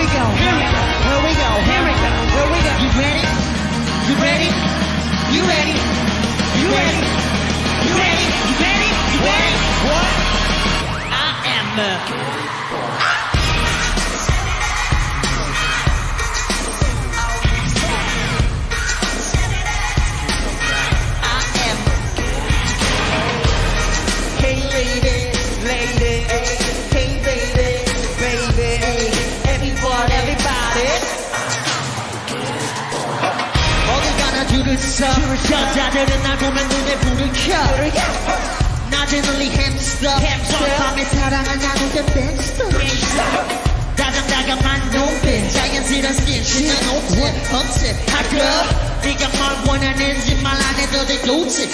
go. Here we go. Here we go. Here we go. Here we go. You ready? You ready? You ready? You ready? You ready? You ready? You ready? What? I am Hey lady, lady, hey baby, baby, everybody. 어디 가나 줄을 서 여자들은 날 보면 눈에 불을 켜 낮에 널리 햄스터 밤에 사랑을 나누던 댄스터 다정다감한 눈빛 자연스러운 스킨십 난 옷에 없애하고 네가 뭘 원하는지 말 안 해도 돼 놓지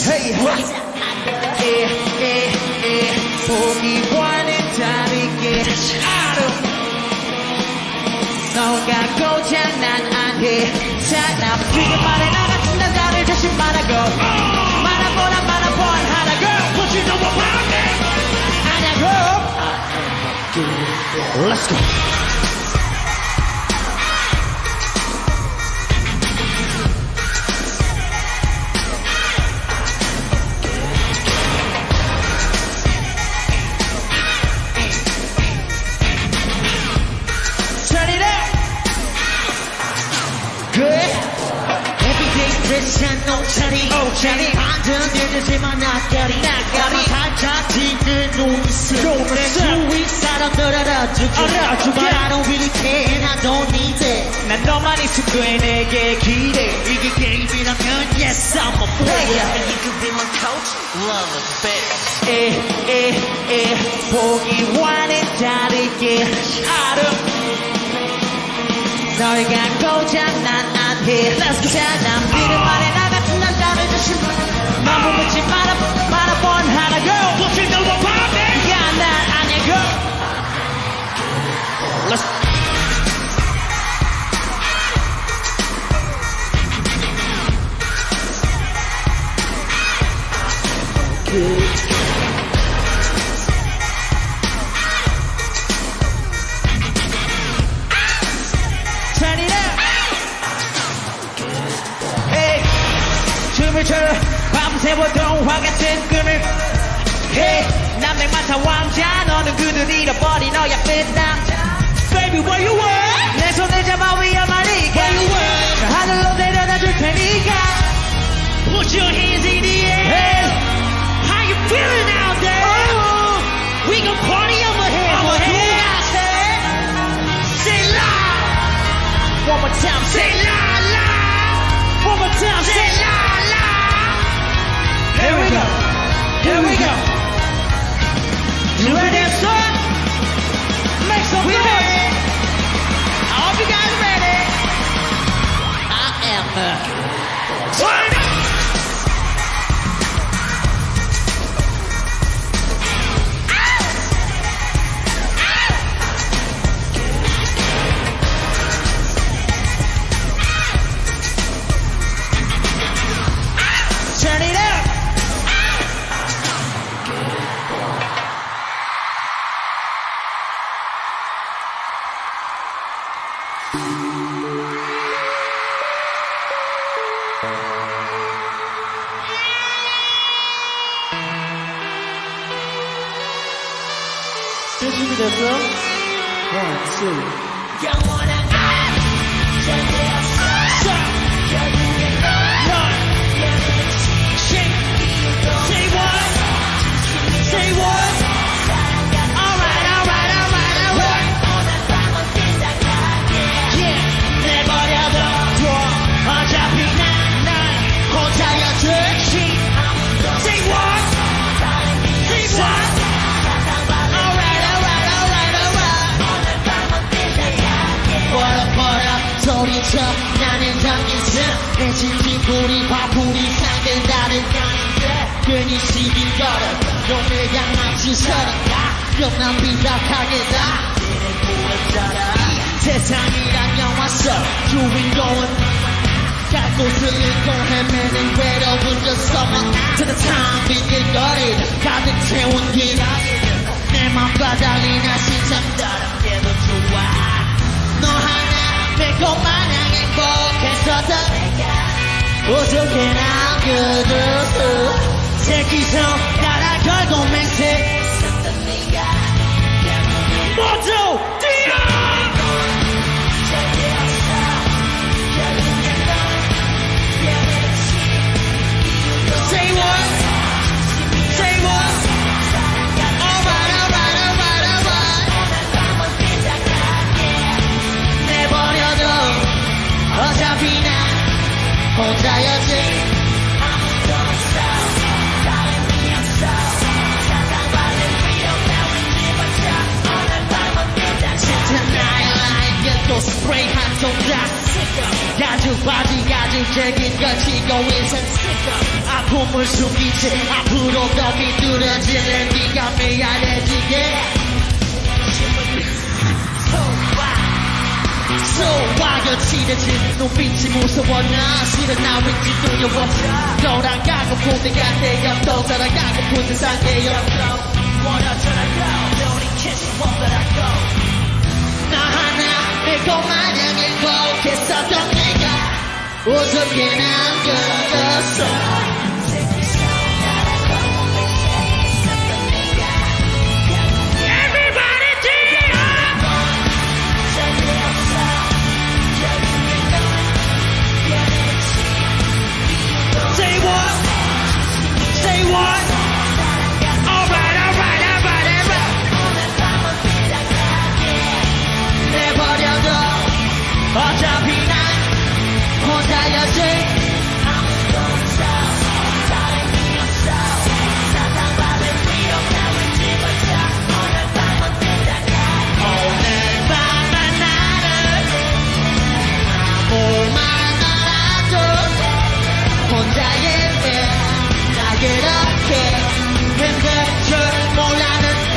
보기와는 다르게 알아 너가 고장난 안 해 자 지금 말해 나 같은 남자를 다시 말하고 말아본 하라고 But you know about me 아냐고 Let's go 옷차림 반전 들지만 낯가리 살짝 짙은 눈빛 내 주위 사람들 알아주고 But I don't really care and I don't need it 난 너만 있을 때 내게 기대 이게 게임이라면 Yes I'm a player And you can be my coach Love affair 보기와는 다르게 알아 너희가 고장난 안 해 자 난 비를 말해 나 같은 남자를 다시 너무 묻지 말아본 하라고 But you know about me 야 난 아냐고 Let's 밤새워 동화 같은 꿈을 남백만타 왕자 너는 그들 잃어버린 너야 fit 남자 Baby where you were 내 손을 잡아 위험하니까 Where you were 하늘로 내려다 줄 테니까 Put your hands in the air How you feeling out there We gon' party over here Say la One more time say la la One more time say la Here we go. Here we go. You ready, son? Make some noise. I hope you guys ready. I am turn up. Turn it up. 준비됐어? 1, 2 영원한 날 절대 없어 결국엔 널 Say what? Say what? Alright Yeah 내버려둬 어차피 난 혼자였듯이 Say what? Say what? 소리쳐 나는 당긴스 내 진심풀이 화풀이 상된다는 강인데 괜히 시비 걸어 놈의 양맞은 서른가 욕난 비박하게다 세상이란 영화 속 주인공은 갈 곳을 잃고 헤매는 외로운 저 서만 To the time 빈길거리를 가득 채운 길 내 맘과 달리 나 신참 다른 게도 좋아 어떻게 남겨뒀어 새끼손 따라 결국 맹세 모두 뛰어 Say what? Say what? Alright, alright, alright, alright 내버려둬 어차피 난 혼자였지 아무도 없어 다른 이 없어 사랑받을 필요 따윈 집어쳐 오늘 밤은 빈다 진짜 나야 이게 또 스프레이 한 동작 가죽 바지 가죽 적인 걸 치고 인생 아픔을 숨기지 앞으로 더 비뚤어지는 네가 미안해지게 여친해진 눈빛이 무서워 나 실은 나 왠지 두려워 돌아가고픈 내가 되었던 살아가고픈 세상에 열었어 Wanna turn I go Don't kiss won't let I go 나 하나 내고 마냥 행복했었던 내가 어떻게 남겨뒀어 Say what? Alright, alright, alright, alright 내버려둬 어차피 난 혼자였지 아무도 없어 다른 이 없어 사랑받을 필요 따윈 집어쳐 오늘 밤은 빈다가 오늘 밤만 나를 아무만 알아도 혼자의 그렇게 힘들 줄 몰랐는데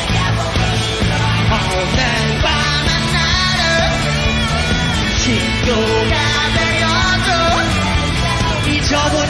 오늘 밤은 나를 친구가 되어줘 잊어버려